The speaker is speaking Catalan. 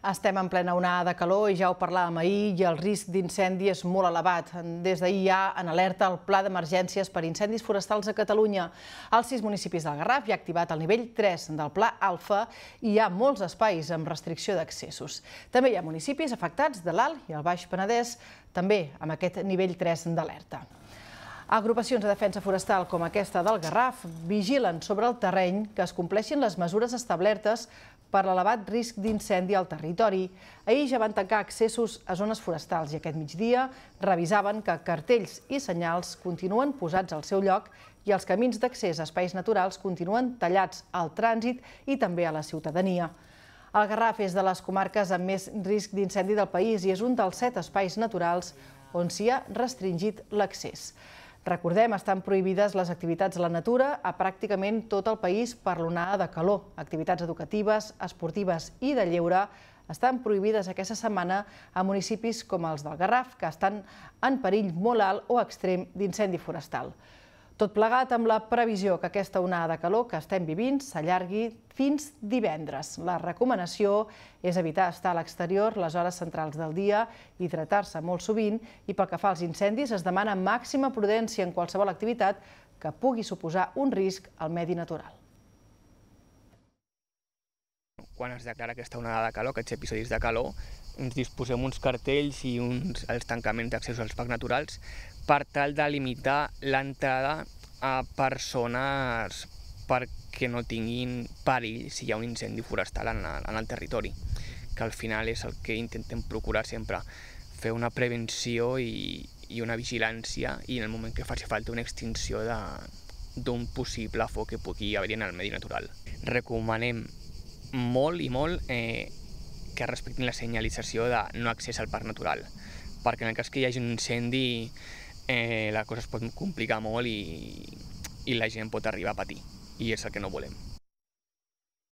Estem en plena onada de calor i ja ho parlàvem ahir i el risc d'incendi és molt elevat. Des d'ahir hi ha en alerta el Pla d'Emergències per incendis forestals a Catalunya. Als 6 municipis del Garraf hi ha activat el nivell 3 del Pla Alfa i hi ha molts espais amb restricció d'accessos. També hi ha municipis afectats de l'Alt i el Baix Penedès, també amb aquest nivell 3 d'alerta. Agrupacions de defensa forestal com aquesta del Garraf vigilen sobre el terreny que es compleixin les mesures establertes per l'elevat risc d'incendi al territori. Ahir ja van tancar accessos a zones forestals i aquest migdia revisaven que cartells i senyals continuen posats al seu lloc i els camins d'accés a espais naturals continuen tallats al trànsit i també a la ciutadania. El Garraf és de les comarques amb més risc d'incendi del país i és un dels 7 espais naturals on s'hi ha restringit l'accés. Recordem, estan prohibides les activitats a la natura a pràcticament tot el país per l'onada de calor. Activitats educatives, esportives i de lleure estan prohibides aquesta setmana a municipis com els del Garraf, que estan en perill molt alt o extrem d'incendi forestal. Tot plegat amb la previsió que aquesta onada de calor que estem vivint s'allargui fins divendres. La recomanació és evitar estar a l'exterior les hores centrals del dia, hidratar-se molt sovint i pel que fa als incendis es demana màxima prudència en qualsevol activitat que pugui suposar un risc al medi natural. Quan es declara aquesta onada de calor, aquests episodis de calor, ens disposem uns cartells i els tancaments d'accessos als parcs naturals per tal de limitar l'entrada a persones perquè no tinguin perill si hi ha un incendi forestal en el territori, que al final és el que intentem procurar sempre, fer una prevenció i una vigilància i en el moment que faci falta una extinció d'un possible foc que pugui haver-hi en el medi natural. Recomanem molt i molt que respectin la senyalització de no accés al parc natural, perquè en el cas que hi hagi un incendi la cosa es pot complicar molt i la gent pot arribar a patir, i és el que no volem.